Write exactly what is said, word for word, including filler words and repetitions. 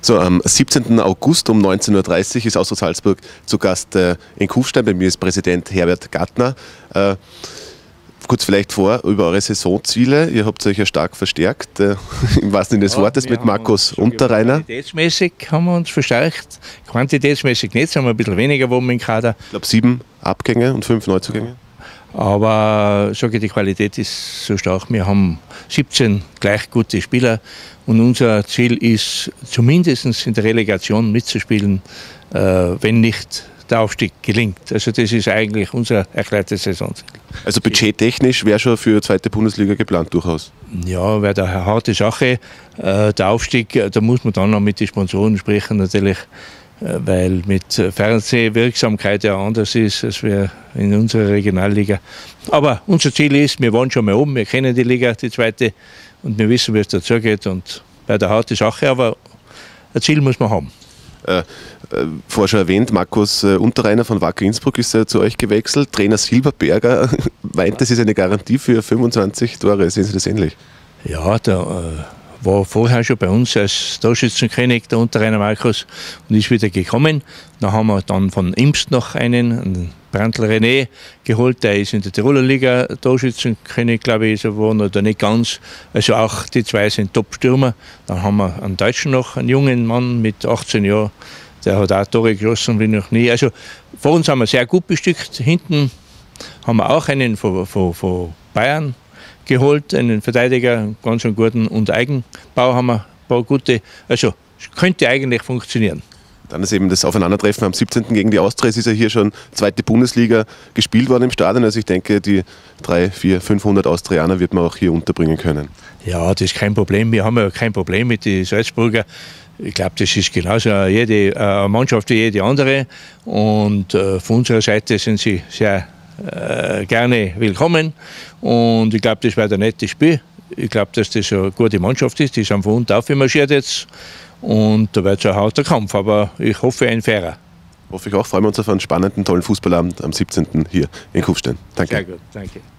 So, am siebzehnten August um neunzehn Uhr dreißig ist Austria Salzburg zu Gast äh, in Kufstein. Bei mir ist Präsident Herbert Gattner. Äh, kurz vielleicht vor über eure Saisonziele. Ihr habt euch ja stark verstärkt, äh, im wahrsten Sinne des ja, Wortes, mit Markus Unterreiner. Qualitätsmäßig haben wir uns verstärkt. Quantitätsmäßig nicht, sind wir ein bisschen weniger geworden im Kader. Ich glaube sieben Abgänge und fünf Neuzugänge. Aber sage ich, die Qualität ist so stark. Wir haben siebzehn gleich gute Spieler und unser Ziel ist, zumindest in der Relegation mitzuspielen, äh, wenn nicht der Aufstieg gelingt. Also das ist eigentlich unser erklärtes Saisonziel. Also budgettechnisch wäre schon für die zweite Bundesliga geplant durchaus? Ja, wäre eine harte Sache. Äh, der Aufstieg, da muss man dann noch mit den Sponsoren sprechen natürlich, weil mit Fernsehwirksamkeit ja anders ist als wir in unserer Regionalliga. Aber unser Ziel ist, wir waren schon mal oben, wir kennen die Liga, die zweite, und wir wissen, wie es dazu geht. Und bei der harten Sache, aber ein Ziel muss man haben. Äh, äh, vorher schon erwähnt, Markus äh, Unterreiner von Wacker Innsbruck ist äh, zu euch gewechselt. Trainer Silberberger meint, das ist eine Garantie für fünfundzwanzig Tore. Sehen Sie das ähnlich? Ja, der äh, war vorher schon bei uns als Torschützenkönig, der Unterreiner Markus, und ist wieder gekommen. Dann haben wir dann von Imst noch einen, einen Brandl René, geholt. Der ist in der Tiroler Liga Torschützenkönig, glaube ich, ist er geworden, oder nicht ganz. Also auch die zwei sind Top-Stürmer. Dann haben wir einen Deutschen noch, einen jungen Mann mit achtzehn Jahren. Der hat auch Tore geschossen wie noch nie. Also vor uns haben wir sehr gut bestückt. Hinten haben wir auch einen von, von, von Bayern geholt, einen Verteidiger, ganz einen guten, und Eigenbau haben wir ein paar gute. Also es könnte eigentlich funktionieren. Dann ist eben das Aufeinandertreffen am siebzehnten gegen die Austria. Es ist ja hier schon zweite Bundesliga gespielt worden im Stadion. Also ich denke, die dreihundert, vierhundert, fünfhundert Austrianer wird man auch hier unterbringen können. Ja, das ist kein Problem. Wir haben ja kein Problem mit den Salzburger. Ich glaube, das ist genauso jede eine Mannschaft wie jede andere. Und äh, von unserer Seite sind sie sehr äh, gerne willkommen. Und ich glaube, das wird ein nettes Spiel. Ich glaube, dass das eine gute Mannschaft ist. Die sind von unten aufgemarschiert jetzt. Und da wird es ein harter Kampf, aber ich hoffe ein fairer. Hoffe ich auch. Freuen wir uns auf einen spannenden, tollen Fußballabend am siebzehnten hier in Kufstein. Danke. Sehr gut, danke.